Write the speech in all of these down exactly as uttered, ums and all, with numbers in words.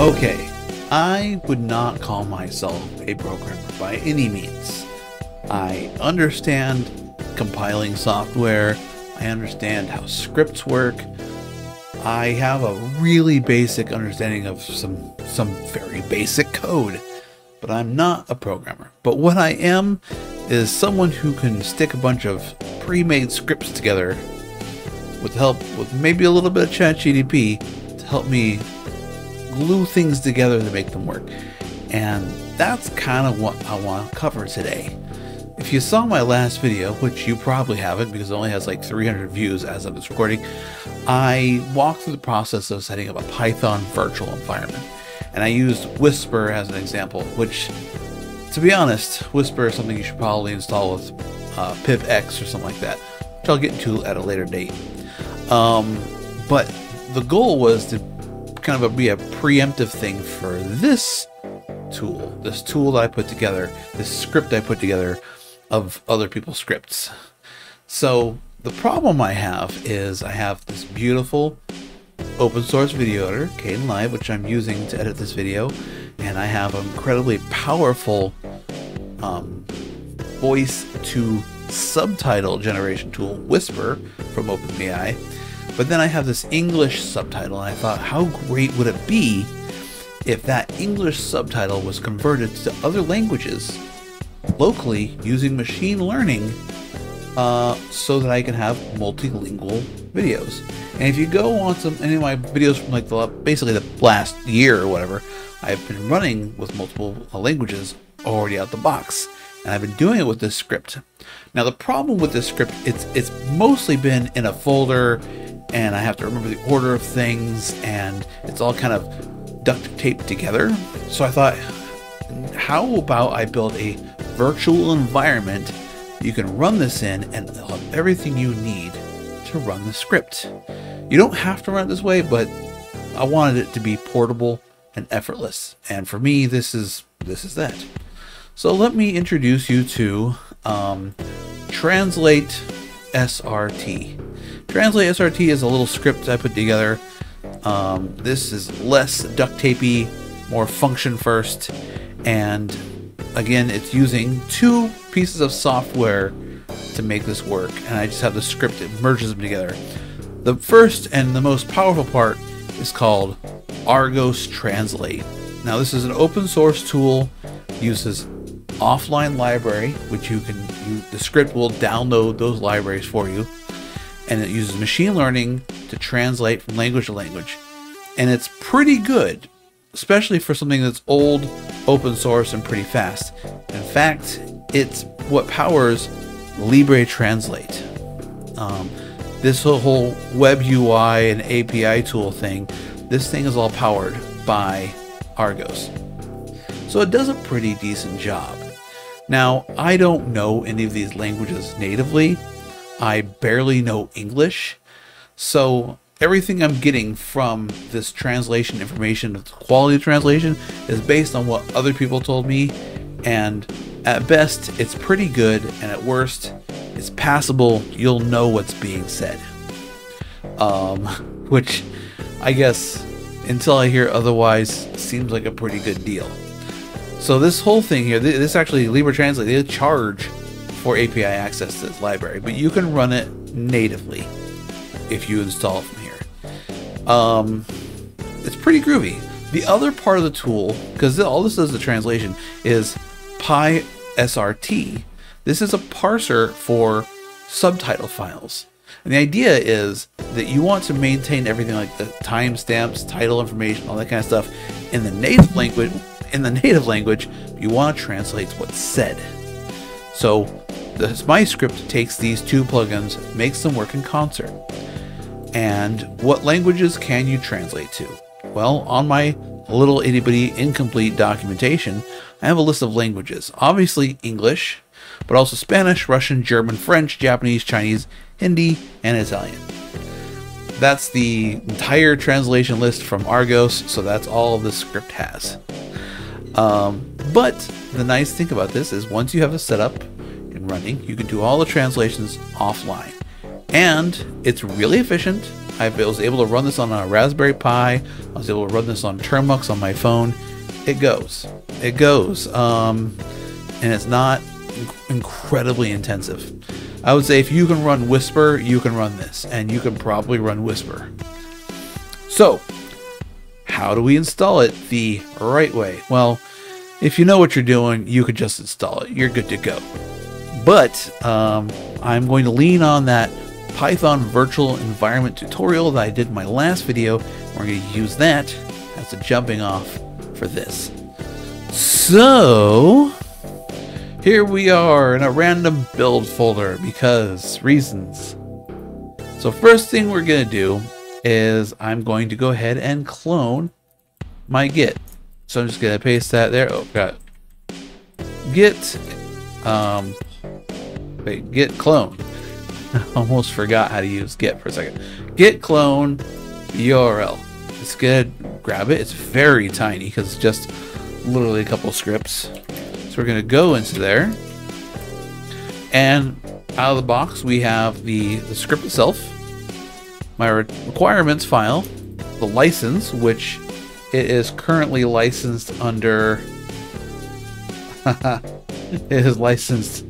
Okay, I would not call myself a programmer by any means. I understand compiling software, I understand how scripts work, I have a really basic understanding of some, some very basic code, but I'm not a programmer. But what I am is someone who can stick a bunch of pre-made scripts together with help with maybe a little bit of ChatGPT to help me glue things together to make them work. And that's kind of what I want to cover today. If you saw my last video, which you probably haven't because it only has like three hundred views as of this recording, I walked through the process of setting up a Python virtual environment. And I used Whisper as an example, which, to be honest, Whisper is something you should probably install with uh, pipx or something like that, which I'll get into at a later date. Um, but the goal was to kind of be a preemptive thing for this tool, this tool that I put together, this script I put together of other people's scripts. So the problem I have is I have this beautiful open source video editor, Kdenlive, which I'm using to edit this video, and I have an incredibly powerful um, voice to subtitle generation tool, Whisper, from OpenAI. But then I have this English subtitle, and I thought, how great would it be if that English subtitle was converted to other languages locally using machine learning, uh, so that I can have multilingual videos. And if you go on some any of my videos from like the basically the last year or whatever, I've been running with multiple languages already out the box, and I've been doing it with this script. Now the problem with this script, it's it's mostly been in a folder, and I have to remember the order of things, and it's all kind of duct taped together. So I thought, how about I build a virtual environment you can run this in and have everything you need to run the script. You don't have to run it this way, but I wanted it to be portable and effortless. And for me, this is this is that. So let me introduce you to um, Translate S R T. Translate S R T is a little script I put together. Um, this is less duct tapey, more function first, and again, it's using two pieces of software to make this work, and I just have the script that merges them together. The first and the most powerful part is called Argos Translate. Now this is an open source tool, uses offline library, which you can, you, the script will download those libraries for you, and it uses machine learning to translate from language to language. And it's pretty good, especially for something that's old, open source, and pretty fast. In fact, it's what powers Libre Translate. Um, this whole web U I and A P I tool thing, this thing is all powered by Argos. So it does a pretty decent job. Now, I don't know any of these languages natively. I barely know English. So everything I'm getting from this translation information, the quality of translation, is based on what other people told me, and at best it's pretty good, and at worst it's passable. You'll know what's being said, um, which I guess until I hear otherwise seems like a pretty good deal. So this whole thing here, this actually, Libre Translate, they charge for A P I access to this library, but you can run it natively if you install it from here. Um, it's pretty groovy. The other part of the tool, because all this does the translation, is PySRT. This is a parser for subtitle files. And the idea is that you want to maintain everything like the timestamps, title information, all that kind of stuff in the native language. In the native language, you want to translate what's said. So this my script takes these two plugins, makes them work in concert. And what languages can you translate to? Well, on my little itty bitty incomplete documentation, I have a list of languages. Obviously English, but also Spanish, Russian, German, French, Japanese, Chinese, Hindi, and Italian. That's the entire translation list from Argos, so that's all this script has. Um, but the nice thing about this is once you have it set up and running, you can do all the translations offline. And it's really efficient, I was able to run this on a Raspberry Pi. I was able to run this on Termux on my phone. It goes. It goes. Um, and it's not inc incredibly intensive. I would say if you can run Whisper, you can run this. And you can probably run Whisper. So, how do we install it the right way? Well, if you know what you're doing, you could just install it. You're good to go. But um, I'm going to lean on that Python virtual environment tutorial that I did in my last video. We're going to use that as a jumping off for this. So here we are in a random build folder because reasons. So first thing we're going to do is I'm going to go ahead and clone my Git. So I'm just going to paste that there. Oh, got Git, um, wait, Git clone. I almost forgot how to use Git for a second. Git clone U R L. It's gonna grab it. It's very tiny because it's just literally a couple scripts. So we're gonna go into there, and out of the box we have the the script itself, my re requirements file, the license, which it is currently licensed under. It is licensed.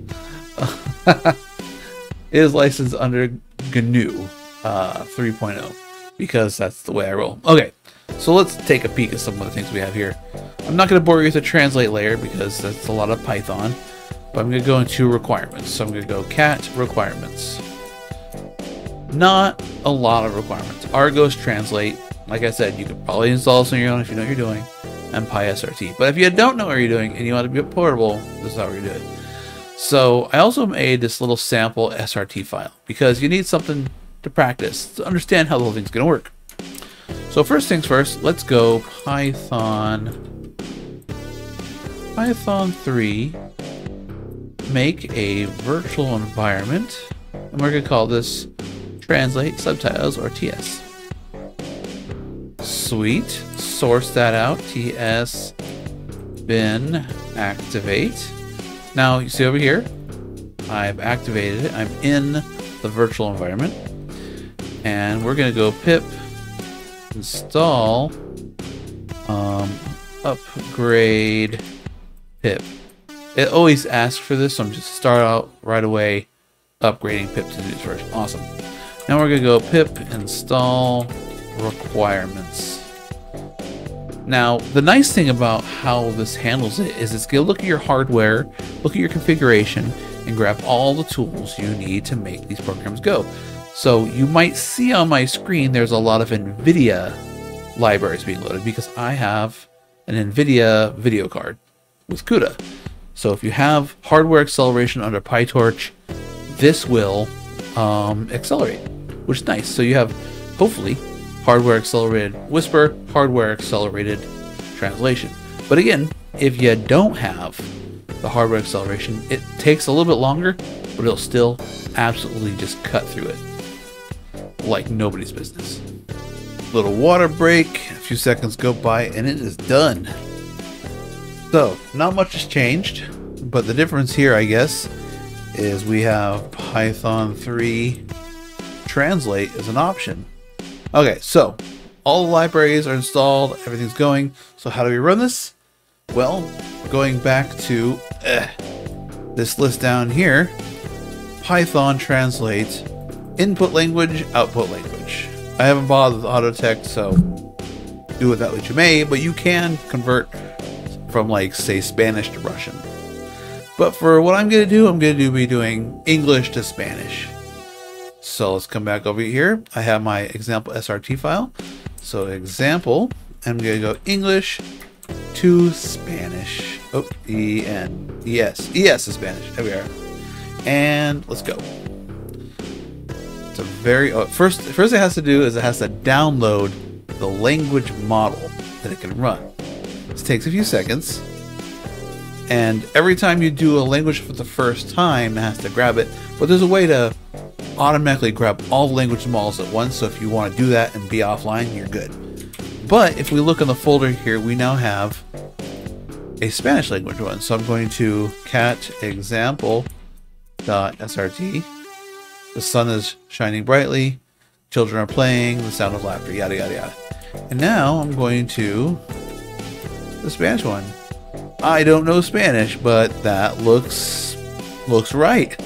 It is licensed under G N U uh, three point oh because that's the way I roll. Okay, so let's take a peek at some of the things we have here. I'm not going to bore you with the translate layer because that's a lot of Python, but I'm going to go into requirements. So I'm going to go cat requirements. Not a lot of requirements. Argos translate. Like I said, you could probably install this on your own if you know what you're doing, and PySRT. But if you don't know what you're doing and you want to be portable, this is how we're going to do it. So I also made this little sample S R T file because you need something to practice to understand how the whole thing's going to work. So first things first, let's go Python Python three, make a virtual environment, and we're going to call this Translate Subtitles, or T S. Sweet. Source that out. T S bin activate. Now you see over here, I've activated it. I'm in the virtual environment, and we're going to go pip install um, upgrade pip. It always asks for this, so I'm just start out right away upgrading pip to the newest version. Awesome. Now we're going to go pip install requirements. Now, the nice thing about how this handles it is it's going to look at your hardware, look at your configuration, and grab all the tools you need to make these programs go. So you might see on my screen there's a lot of NVIDIA libraries being loaded because I have an NVIDIA video card with CUDA. So if you have hardware acceleration under PyTorch, this will um, accelerate, which is nice. So you have, hopefully, hardware accelerated Whisper, hardware accelerated translation. But again, if you don't have the hardware acceleration, it takes a little bit longer, but it'll still absolutely just cut through it like nobody's business. Little water break, a few seconds go by, and it is done. So, not much has changed, but the difference here, I guess, is we have Python three translate as an option. Okay, so all the libraries are installed, everything's going. So how do we run this? Well, going back to uh, this list down here, Python translate input language, output language. I haven't bothered with Autotech, so do with that what you may, but you can convert from, like, say, Spanish to Russian. But for what I'm going to do, I'm going to do, be doing English to Spanish. So let's come back over here. I have my example S R T file. So example, I'm going to go English to Spanish. Oh, E N. E S. E S is Spanish. There we are. And let's go. It's a very... Oh, first, first it has to do is it has to download the language model that it can run. This takes a few seconds. And every time you do a language for the first time, it has to grab it. But there's a way to automatically grab all the language models at once, so if you want to do that and be offline, you're good. But if we look in the folder here, we now have a Spanish language one. So I'm going to cat example dot S R T. The sun is shining brightly. children are playing, the sound of laughter, yada, yada, yada. And now I'm going to the Spanish one. I don't know Spanish, but that looks looks right.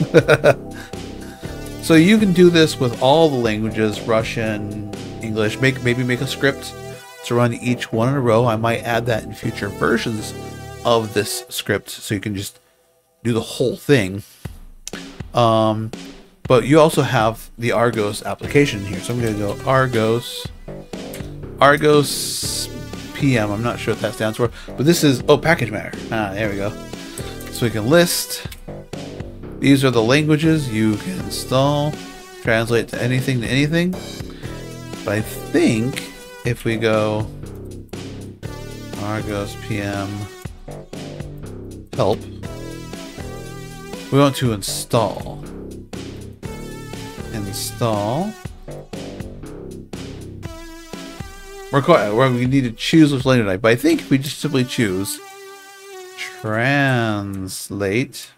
So you can do this with all the languages, Russian, English. Make maybe make a script to run each one in a row. I might add that in future versions of this script, so you can just do the whole thing. Um, but you also have the Argos application here. So I'm going to go Argos, Argos P M. I'm not sure what that stands for, but this is, oh, package matter. Ah, there we go. So we can list. These are the languages you can install, translate to anything to anything. But I think if we go Argos P M help, we want to install. Install. We're quite, where we need to choose which language type, but I think if we just simply choose translate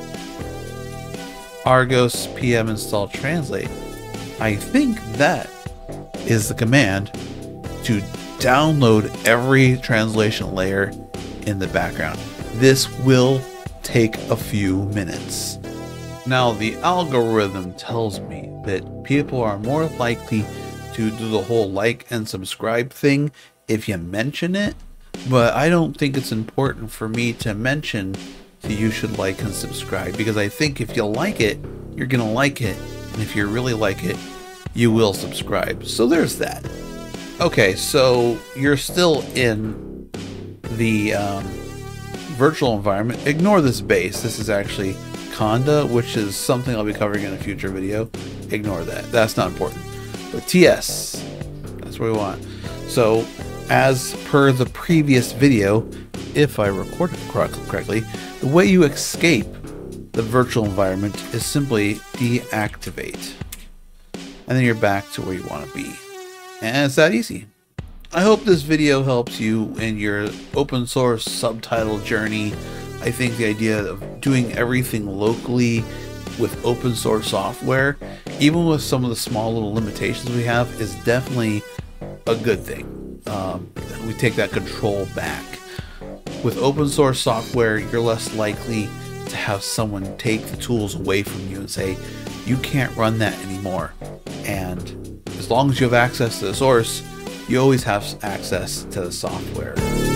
Argos P M install translate, I think that is the command to download every translation layer in the background. This will take a few minutes. Now, the algorithm tells me that people are more likely to do the whole like and subscribe thing if you mention it, but I don't think it's important for me to mention that you should like and subscribe, because I think if you like it, you're gonna like it, and if you really like it, you will subscribe. So there's that. Okay, so you're still in the um, virtual environment. Ignore this base. This is actually Conda, which is something I'll be covering in a future video. Ignore that. That's not important. But T S, that's what we want. So as per the previous video, if I recorded it correctly, the way you escape the virtual environment is simply deactivate. And then you're back to where you want to be. And it's that easy. I hope this video helps you in your open source subtitle journey. I think the idea of doing everything locally with open source software, even with some of the small little limitations we have, is definitely a good thing. Um, we take that control back. With open source software, you're less likely to have someone take the tools away from you and say, you can't run that anymore. And as long as you have access to the source, you always have access to the software.